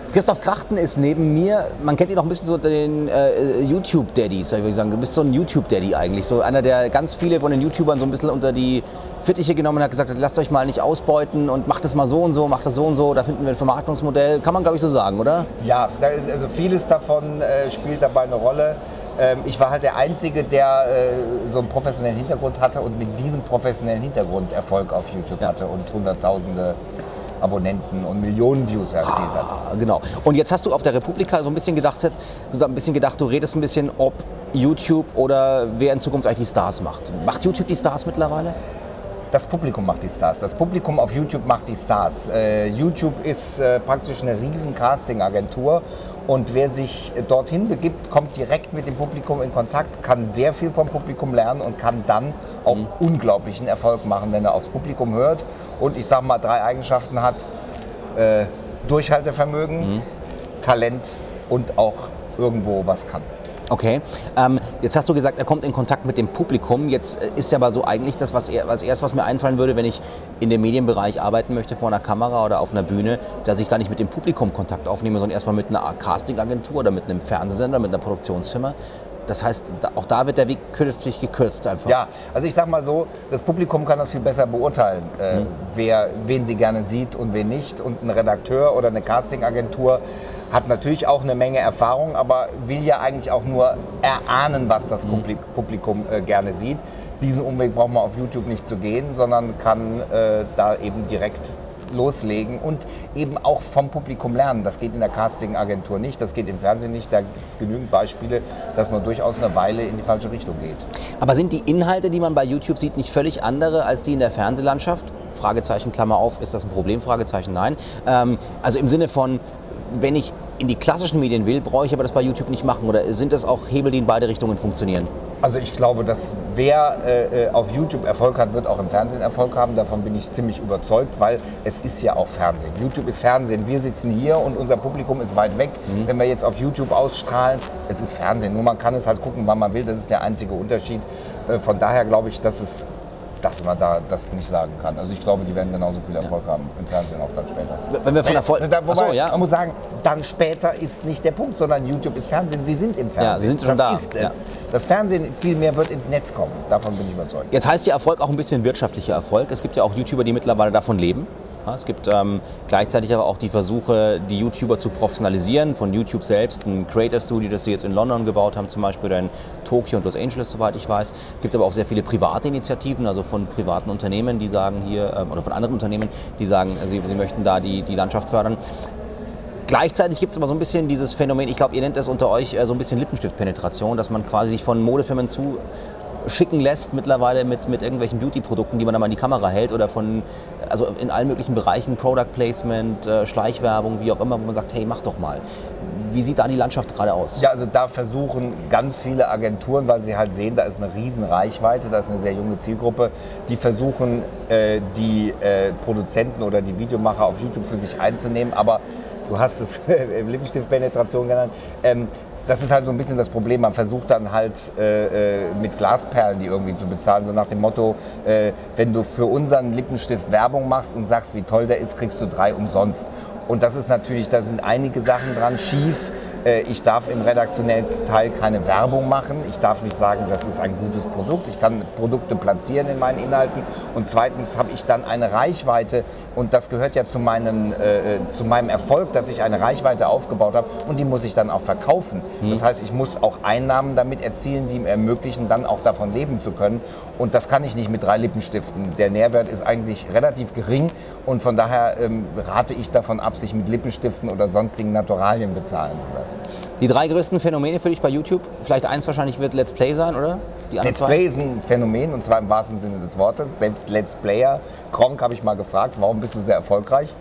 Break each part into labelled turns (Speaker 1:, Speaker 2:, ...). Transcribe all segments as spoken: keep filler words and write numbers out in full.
Speaker 1: Christoph Krachten ist neben mir, man kennt ihn auch ein bisschen so unter den äh, YouTube-Daddies, würde ich sagen. Du bist so ein YouTube-Daddy eigentlich, so einer, der ganz viele von den YouTubern so ein bisschen unter die Fittiche genommen hat, gesagt hat, lasst euch mal nicht ausbeuten und macht es mal so und so, macht das so und so, da finden wir ein Vermarktungsmodell. Kann man, glaube ich, so sagen, oder?
Speaker 2: Ja, also vieles davon äh, spielt dabei eine Rolle. Ähm, ich war halt der Einzige, der äh, so einen professionellen Hintergrund hatte und mit diesem professionellen Hintergrund Erfolg auf YouTube ja. hatte und hunderttausende Abonnenten und Millionen Views erzielt hat.
Speaker 1: Ah, genau. Und jetzt hast du auf der Republika so ein bisschen gedacht, ein bisschen gedacht, du redest ein bisschen, ob YouTube oder wer in Zukunft eigentlich die Stars macht. Macht YouTube die Stars mittlerweile?
Speaker 2: Das Publikum macht die Stars. Das Publikum auf YouTube macht die Stars. Äh, YouTube ist äh, praktisch eine riesen Casting-Agentur und wer sich äh, dorthin begibt, kommt direkt mit dem Publikum in Kontakt, kann sehr viel vom Publikum lernen und kann dann auch mhm. unglaublichen Erfolg machen, wenn er aufs Publikum hört und ich sage mal drei Eigenschaften hat: äh, Durchhaltevermögen, mhm. Talent und auch irgendwo was kann.
Speaker 1: Okay, ähm, jetzt hast du gesagt, er kommt in Kontakt mit dem Publikum. Jetzt ist ja aber so eigentlich das, was er, als erstes, was mir einfallen würde, wenn ich in dem Medienbereich arbeiten möchte, vor einer Kamera oder auf einer Bühne, dass ich gar nicht mit dem Publikum Kontakt aufnehme, sondern erstmal mit einer Castingagentur oder mit einem Fernsehsender, mit einer Produktionsfirma. Das heißt, auch da wird der Weg künftig gekürzt einfach.
Speaker 2: Ja, also ich sag mal so, das Publikum kann das viel besser beurteilen, äh, mhm. wer, wen sie gerne sieht und wen nicht. Und ein Redakteur oder eine Castingagentur hat natürlich auch eine Menge Erfahrung, aber will ja eigentlich auch nur erahnen, was das mhm. Publikum äh, gerne sieht. Diesen Umweg braucht man auf YouTube nicht zu gehen, sondern kann äh, da eben direkt loslegen und eben auch vom Publikum lernen. Das geht in der Castingagentur nicht, das geht im Fernsehen nicht. Da gibt es genügend Beispiele, dass man durchaus eine Weile in die falsche Richtung geht.
Speaker 1: Aber sind die Inhalte, die man bei YouTube sieht, nicht völlig andere als die in der Fernsehlandschaft? Fragezeichen, Klammer auf, ist das ein Problem? Fragezeichen, nein. Ähm, also im Sinne von, wenn ich in die klassischen Medien will, brauche ich aber das bei YouTube nicht machen. Oder sind das auch Hebel, die in beide Richtungen funktionieren?
Speaker 2: Also ich glaube, dass wer äh, auf YouTube Erfolg hat, wird auch im Fernsehen Erfolg haben. Davon bin ich ziemlich überzeugt, weil es ist ja auch Fernsehen. YouTube ist Fernsehen. Wir sitzen hier und unser Publikum ist weit weg. Mhm. Wenn wir jetzt auf YouTube ausstrahlen, es ist Fernsehen. Nur man kann es halt gucken, wann man will. Das ist der einzige Unterschied. Äh, von daher glaube ich, dass es dass man da das nicht sagen kann. Also ich glaube, die werden genauso viel Erfolg ja. haben im Fernsehen auch dann später.
Speaker 1: Wenn wir von Erfolg...
Speaker 2: Da, wobei, Achso, ja. Man muss sagen, dann später ist nicht der Punkt, sondern YouTube ist Fernsehen. Sie sind im Fernsehen.
Speaker 1: Ja, Sie sind schon
Speaker 2: das
Speaker 1: da.
Speaker 2: Ist es.
Speaker 1: Ja.
Speaker 2: Das Fernsehen viel mehr wird ins Netz kommen. Davon bin ich überzeugt.
Speaker 1: Jetzt heißt ja Erfolg auch ein bisschen wirtschaftlicher Erfolg. Es gibt ja auch YouTuber, die mittlerweile davon leben. Ja, es gibt ähm, gleichzeitig aber auch die Versuche, die YouTuber zu professionalisieren, von YouTube selbst, ein Creator Studio, das sie jetzt in London gebaut haben, zum Beispiel, oder in Tokio und Los Angeles, soweit ich weiß. Es gibt aber auch sehr viele private Initiativen, also von privaten Unternehmen, die sagen hier, ähm, oder von anderen Unternehmen, die sagen, sie, sie möchten da die, die Landschaft fördern. Gleichzeitig gibt es aber so ein bisschen dieses Phänomen, ich glaube, ihr nennt es unter euch äh, so ein bisschen Lippenstiftpenetration, dass man quasi sich von Modefirmen zu schicken lässt mittlerweile mit, mit irgendwelchen Beauty-Produkten, die man dann mal in die Kamera hält oder von, also in allen möglichen Bereichen, Product Placement, äh, Schleichwerbung, wie auch immer, wo man sagt, hey, mach doch mal. Wie sieht da die Landschaft gerade aus?
Speaker 2: Ja, also da versuchen ganz viele Agenturen, weil sie halt sehen, da ist eine riesen Reichweite, da ist eine sehr junge Zielgruppe, die versuchen, äh, die äh, Produzenten oder die Videomacher auf YouTube für sich einzunehmen, aber du hast es Lippenstiftpenetration genannt, ähm, das ist halt so ein bisschen das Problem. Man versucht dann halt äh, mit Glasperlen die irgendwie zu bezahlen. So nach dem Motto, äh, wenn du für unseren Lippenstift Werbung machst und sagst, wie toll der ist, kriegst du drei umsonst. Und das ist natürlich, da sind einige Sachen dran schief. Äh, ich darf im redaktionellen Teil keine Werbung machen. Ich darf nicht sagen, das ist ein gutes Produkt. Ich kann Produkte platzieren in meinen Inhalten. Und zweitens habe ich dann eine Reichweite. Und das gehört ja zu, meinen, äh, zu meinem Erfolg, dass ich eine Reichweite aufgebaut habe. Und die muss ich dann auch verkaufen. Mhm. Das heißt, ich muss auch Einnahmen damit erzielen, die mir ermöglichen, dann auch davon leben zu können. Und das kann ich nicht mit drei Lippenstiften. Der Nährwert ist eigentlich relativ gering. Und von daher ähm, rate ich davon ab, sich mit Lippenstiften oder sonstigen Naturalien bezahlen zu lassen.
Speaker 1: Die drei größten Phänomene für dich bei YouTube, vielleicht eins wahrscheinlich wird Let's Play sein, oder? Die
Speaker 2: Let's zwei? Play ist ein Phänomen, und zwar im wahrsten Sinne des Wortes. Selbst Let's Player, Gronkh habe ich mal gefragt, warum bist du sehr erfolgreich?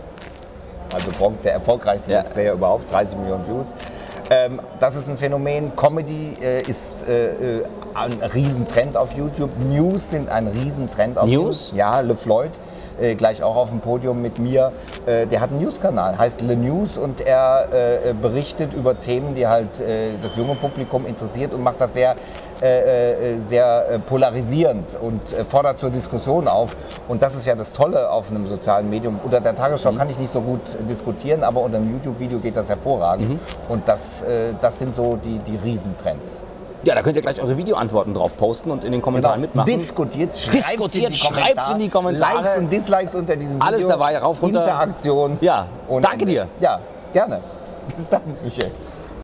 Speaker 2: Also Gronkh, der erfolgreichste ja. Let's Player überhaupt, dreißig Millionen Views. Ähm, das ist ein Phänomen. Comedy äh, ist äh, ein Riesentrend auf YouTube. News sind ein Riesentrend auf YouTube.
Speaker 1: News?
Speaker 2: Ja, LeFloid, äh, gleich auch auf dem Podium mit mir. Äh, der hat einen News-Kanal, heißt Le News, und er äh, berichtet über Themen, die halt äh, das junge Publikum interessiert, und macht das sehr äh, sehr äh, polarisierend und äh, fordert zur Diskussion auf. Und das ist ja das Tolle auf einem sozialen Medium. Unter der Tagesschau mhm. kann ich nicht so gut diskutieren, aber unter einem YouTube-Video geht das hervorragend. Mhm. Und das, äh, das sind so die, die Riesentrends.
Speaker 1: Ja, da könnt ihr gleich eure Videoantworten drauf posten und in den Kommentaren genau. mitmachen.
Speaker 2: Diskutiert,
Speaker 1: Diskutiert, schreibt es in die Kommentare.
Speaker 2: Likes und Dislikes unter diesem Video.
Speaker 1: Alles dabei, rauf, runter.
Speaker 2: Interaktion.
Speaker 1: Ja,
Speaker 2: und
Speaker 1: danke dir.
Speaker 2: Ja, gerne. Bis dann, Michael.